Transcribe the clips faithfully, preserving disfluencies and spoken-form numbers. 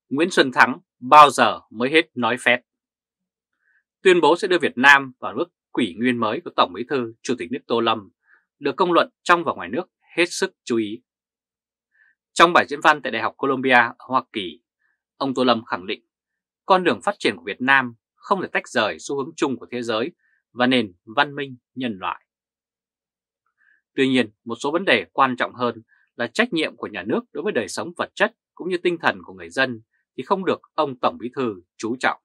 Nguyễn Xuân Thắng bao giờ mới hết nói phét. Tuyên bố sẽ đưa Việt Nam vào bước kỷ nguyên mới của Tổng Bí thư Chủ tịch nước Tô Lâm được công luận trong và ngoài nước hết sức chú ý. Trong bài diễn văn tại Đại học Columbia ở Hoa Kỳ, ông Tô Lâm khẳng định con đường phát triển của Việt Nam không thể tách rời xu hướng chung của thế giới và nền văn minh nhân loại. Tuy nhiên, một số vấn đề quan trọng hơn là trách nhiệm của nhà nước đối với đời sống vật chất cũng như tinh thần của người dân thì không được ông Tổng Bí thư chú trọng.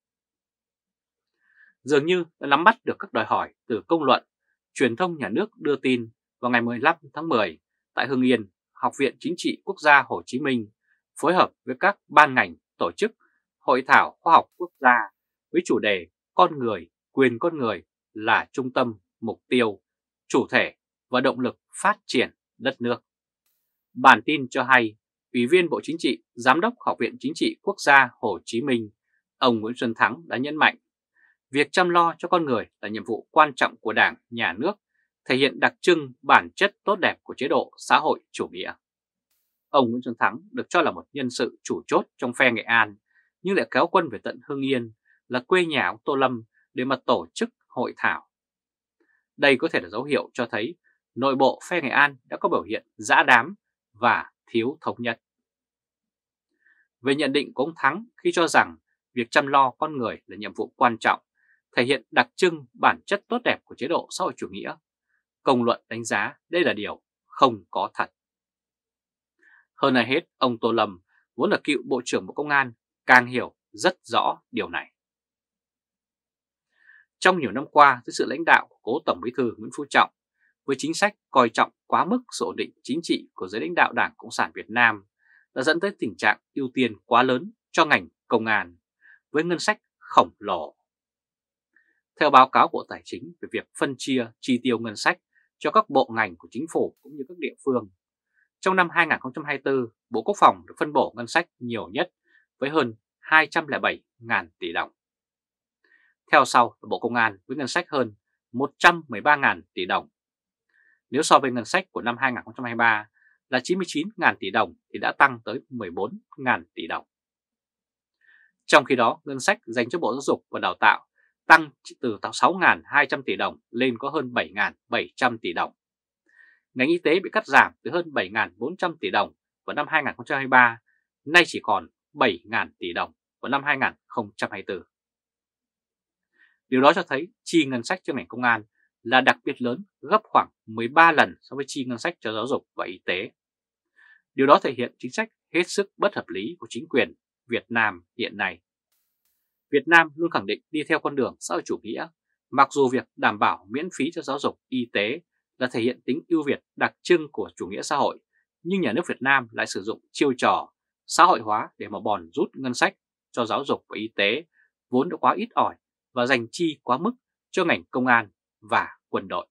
Dường như đã nắm bắt được các đòi hỏi từ công luận, truyền thông nhà nước đưa tin vào ngày mười lăm tháng mười tại Hưng Yên, Học viện Chính trị Quốc gia Hồ Chí Minh phối hợp với các ban ngành tổ chức Hội thảo khoa học quốc gia với chủ đề Con người, quyền con người là trung tâm, mục tiêu, chủ thể và động lực phát triển đất nước. Bản tin cho hay, Ủy viên Bộ Chính trị, Giám đốc Học viện Chính trị Quốc gia Hồ Chí Minh, ông Nguyễn Xuân Thắng đã nhấn mạnh, việc chăm lo cho con người là nhiệm vụ quan trọng của Đảng, Nhà nước, thể hiện đặc trưng bản chất tốt đẹp của chế độ xã hội chủ nghĩa. Ông Nguyễn Xuân Thắng được cho là một nhân sự chủ chốt trong phe Nghệ An, nhưng lại kéo quân về tận Hưng Yên, là quê nhà ông Tô Lâm, để mà tổ chức hội thảo. Đây có thể là dấu hiệu cho thấy nội bộ phe Nghệ An đã có biểu hiện dã đám và thiếu thống nhất. Về nhận định của ông Thắng khi cho rằng việc chăm lo con người là nhiệm vụ quan trọng, thể hiện đặc trưng bản chất tốt đẹp của chế độ xã hội chủ nghĩa, công luận đánh giá đây là điều không có thật. Hơn ai hết, ông Tô Lâm vốn là cựu Bộ trưởng Bộ Công an càng hiểu rất rõ điều này. Trong nhiều năm qua, dưới sự lãnh đạo của cố Tổng Bí thư Nguyễn Phú Trọng, với chính sách coi trọng quá mức sự ổn định chính trị của giới lãnh đạo Đảng Cộng sản Việt Nam, đã dẫn tới tình trạng ưu tiên quá lớn cho ngành công an, với ngân sách khổng lồ. Theo báo cáo Bộ Tài chính về việc phân chia chi tiêu ngân sách cho các bộ ngành của chính phủ cũng như các địa phương, trong năm hai nghìn không trăm hai mươi tư, Bộ Quốc phòng được phân bổ ngân sách nhiều nhất với hơn hai trăm lẻ bảy nghìn tỷ đồng. Theo sau là Bộ Công an với ngân sách hơn một trăm mười ba nghìn tỷ đồng. Nếu so với ngân sách của năm hai nghìn không trăm hai mươi ba là chín mươi chín nghìn tỷ đồng thì đã tăng tới mười bốn nghìn tỷ đồng. Trong khi đó, ngân sách dành cho Bộ Giáo dục và Đào tạo tăng từ sáu nghìn hai trăm tỷ đồng lên có hơn bảy nghìn bảy trăm tỷ đồng. Ngành y tế bị cắt giảm từ hơn bảy nghìn bốn trăm tỷ đồng vào năm hai nghìn không trăm hai mươi ba, nay chỉ còn bảy nghìn tỷ đồng vào năm hai nghìn không trăm hai mươi tư. Điều đó cho thấy chi ngân sách cho ngành công an là đặc biệt lớn, gấp khoảng mười ba lần so với chi ngân sách cho giáo dục và y tế. Điều đó thể hiện chính sách hết sức bất hợp lý của chính quyền Việt Nam hiện nay. Việt Nam luôn khẳng định đi theo con đường xã hội chủ nghĩa, mặc dù việc đảm bảo miễn phí cho giáo dục, y tế là thể hiện tính ưu việt đặc trưng của chủ nghĩa xã hội, nhưng nhà nước Việt Nam lại sử dụng chiêu trò xã hội hóa để mà bòn rút ngân sách cho giáo dục và y tế vốn đã quá ít ỏi và dành chi quá mức cho ngành công an và quân đội.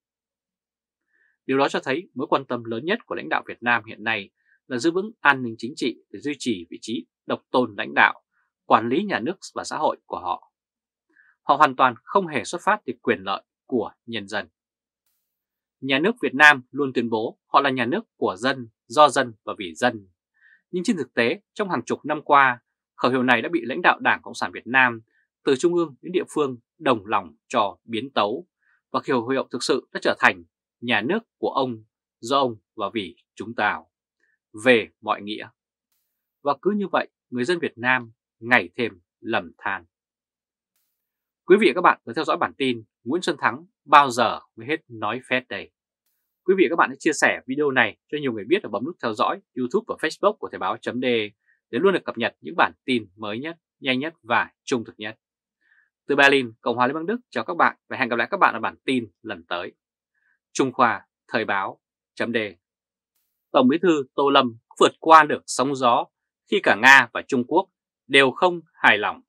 Điều đó cho thấy mối quan tâm lớn nhất của lãnh đạo Việt Nam hiện nay là giữ vững an ninh chính trị để duy trì vị trí độc tôn lãnh đạo, quản lý nhà nước và xã hội của họ. Họ hoàn toàn không hề xuất phát từ quyền lợi của nhân dân. Nhà nước Việt Nam luôn tuyên bố họ là nhà nước của dân, do dân và vì dân. Nhưng trên thực tế, trong hàng chục năm qua, khẩu hiệu này đã bị lãnh đạo Đảng Cộng sản Việt Nam từ trung ương đến địa phương đồng lòng cho biến tấu, và khẩu hiệu thực sự đã trở thành nhà nước của ông, do ông và vì chúng ta, về mọi nghĩa. Và cứ như vậy, người dân Việt Nam ngày thêm lầm than. Quý vị và các bạn vừa theo dõi bản tin Nguyễn Xuân Thắng bao giờ mới hết nói phét đây. Quý vị và các bạn hãy chia sẻ video này cho nhiều người biết và bấm nút theo dõi YouTube và Facebook của Thời báo.de để luôn được cập nhật những bản tin mới nhất, nhanh nhất và trung thực nhất. Từ Berlin, Cộng hòa Liên bang Đức chào các bạn và hẹn gặp lại các bạn ở bản tin lần tới. Trung Khoa, Thời báo.de. Tổng Bí thư Tô Lâm vượt qua được sóng gió khi cả Nga và Trung Quốc đều không hài lòng.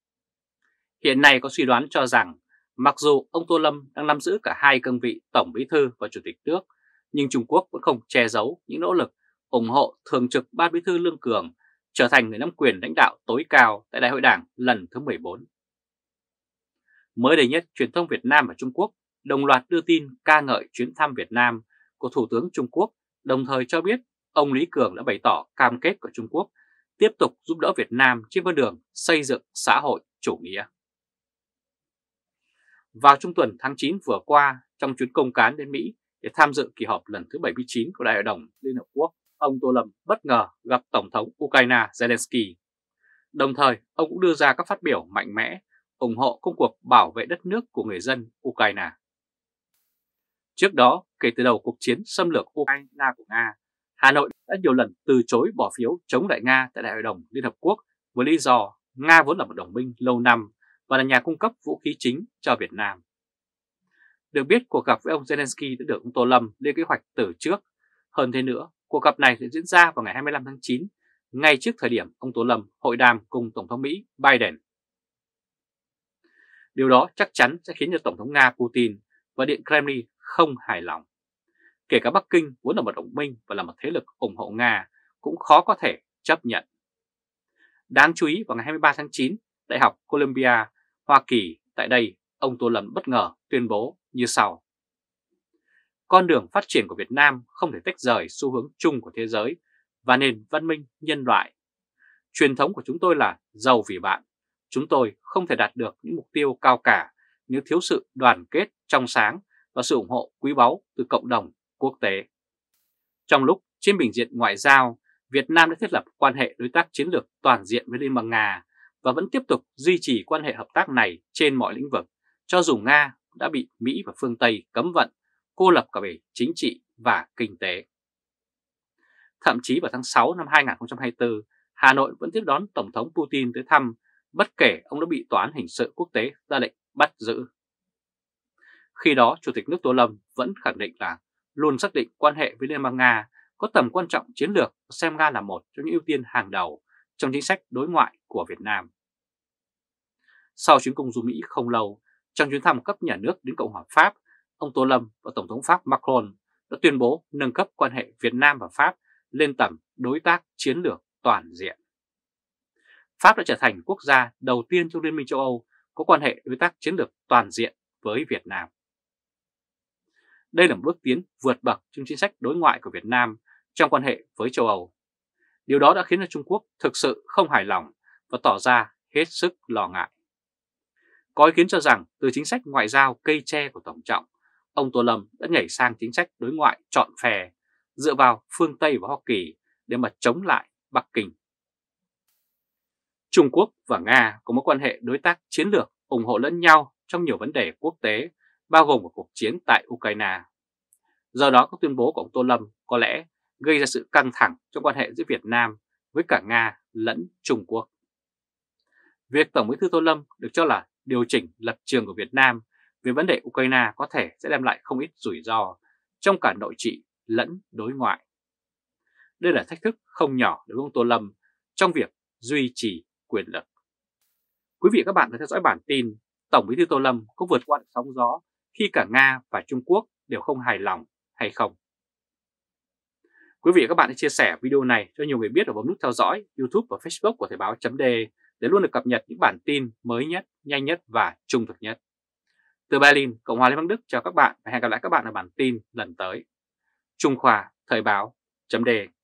Hiện nay có suy đoán cho rằng mặc dù ông Tô Lâm đang nắm giữ cả hai cương vị Tổng Bí thư và Chủ tịch nước, nhưng Trung Quốc vẫn không che giấu những nỗ lực ủng hộ Thường trực Ban Bí thư Lương Cường trở thành người nắm quyền lãnh đạo tối cao tại Đại hội Đảng lần thứ mười bốn. Mới đây nhất, truyền thông Việt Nam và Trung Quốc đồng loạt đưa tin ca ngợi chuyến thăm Việt Nam của Thủ tướng Trung Quốc, đồng thời cho biết ông Lý Cường đã bày tỏ cam kết của Trung Quốc tiếp tục giúp đỡ Việt Nam trên con đường xây dựng xã hội chủ nghĩa. Vào trung tuần tháng chín vừa qua, trong chuyến công cán đến Mỹ để tham dự kỳ họp lần thứ bảy mươi chín của Đại hội đồng Liên Hợp Quốc, ông Tô Lâm bất ngờ gặp Tổng thống Ukraine Zelensky. Đồng thời, ông cũng đưa ra các phát biểu mạnh mẽ ủng hộ công cuộc bảo vệ đất nước của người dân Ukraine. Trước đó, kể từ đầu cuộc chiến xâm lược Ukraine của Nga, Hà Nội đã nhiều lần từ chối bỏ phiếu chống lại Nga tại Đại hội đồng Liên Hợp Quốc với lý do Nga vốn là một đồng minh lâu năm và là nhà cung cấp vũ khí chính cho Việt Nam. Được biết, cuộc gặp với ông Zelensky đã được ông Tô Lâm lên kế hoạch từ trước. Hơn thế nữa, cuộc gặp này sẽ diễn ra vào ngày hai mươi lăm tháng chín, ngay trước thời điểm ông Tô Lâm hội đàm cùng Tổng thống Mỹ Biden. Điều đó chắc chắn sẽ khiến cho Tổng thống Nga Putin và Điện Kremlin không hài lòng. Kể cả Bắc Kinh vốn là một đồng minh và là một thế lực ủng hộ Nga cũng khó có thể chấp nhận. Đáng chú ý vào ngày hai mươi ba tháng chín, Đại học Columbia, Hoa Kỳ, tại đây ông Tô Lâm bất ngờ tuyên bố như sau. Con đường phát triển của Việt Nam không thể tách rời xu hướng chung của thế giới và nền văn minh nhân loại. Truyền thống của chúng tôi là giàu vì bạn. Chúng tôi không thể đạt được những mục tiêu cao cả nếu thiếu sự đoàn kết trong sáng và sự ủng hộ quý báu từ cộng đồng quốc tế. Trong lúc trên bình diện ngoại giao, Việt Nam đã thiết lập quan hệ đối tác chiến lược toàn diện với Liên bang Nga và vẫn tiếp tục duy trì quan hệ hợp tác này trên mọi lĩnh vực, cho dù Nga đã bị Mỹ và phương Tây cấm vận, cô lập cả về chính trị và kinh tế. Thậm chí vào tháng sáu năm hai nghìn không trăm hai mươi tư, Hà Nội vẫn tiếp đón Tổng thống Putin tới thăm, bất kể ông đã bị Tòa án Hình sự Quốc tế ra lệnh bắt giữ. Khi đó, Chủ tịch nước Tô Lâm vẫn khẳng định là luôn xác định quan hệ với Liên bang Nga có tầm quan trọng chiến lược và xem Nga là một trong những ưu tiên hàng đầu trong chính sách đối ngoại của Việt Nam. Sau chuyến công du Mỹ không lâu, trong chuyến thăm cấp nhà nước đến Cộng hòa Pháp, ông Tô Lâm và Tổng thống Pháp Macron đã tuyên bố nâng cấp quan hệ Việt Nam và Pháp lên tầm đối tác chiến lược toàn diện. Pháp đã trở thành quốc gia đầu tiên trong Liên minh châu Âu có quan hệ đối tác chiến lược toàn diện với Việt Nam. Đây là một bước tiến vượt bậc trong chính sách đối ngoại của Việt Nam trong quan hệ với châu Âu. Điều đó đã khiến cho Trung Quốc thực sự không hài lòng và tỏ ra hết sức lo ngại. Có ý kiến cho rằng từ chính sách ngoại giao cây tre của Tổng Trọng, ông Tô Lâm đã nhảy sang chính sách đối ngoại chọn phe, dựa vào phương Tây và Hoa Kỳ để mà chống lại Bắc Kinh. Trung Quốc và Nga có mối quan hệ đối tác chiến lược ủng hộ lẫn nhau trong nhiều vấn đề quốc tế, bao gồm một cuộc chiến tại Ukraine. Do đó các tuyên bố của ông Tô Lâm có lẽ gây ra sự căng thẳng trong quan hệ giữa Việt Nam với cả Nga lẫn Trung Quốc. Việc Tổng Bí thư Tô Lâm được cho là điều chỉnh lập trường của Việt Nam về vấn đề Ukraine có thể sẽ đem lại không ít rủi ro trong cả nội trị lẫn đối ngoại. Đây là thách thức không nhỏ đối với ông Tô Lâm trong việc duy trì quyền lực. Quý vị và các bạn đã theo dõi bản tin Tổng Bí thư Tô Lâm có vượt qua sóng gió khi cả Nga và Trung Quốc đều không hài lòng hay không? Quý vị và các bạn hãy chia sẻ video này cho nhiều người biết và bấm nút theo dõi YouTube và Facebook của Thời báo.de để luôn được cập nhật những bản tin mới nhất, nhanh nhất và trung thực nhất. Từ Berlin, Cộng hòa Liên bang Đức chào các bạn và hẹn gặp lại các bạn ở bản tin lần tới. Trung Khoa, Thời báo.de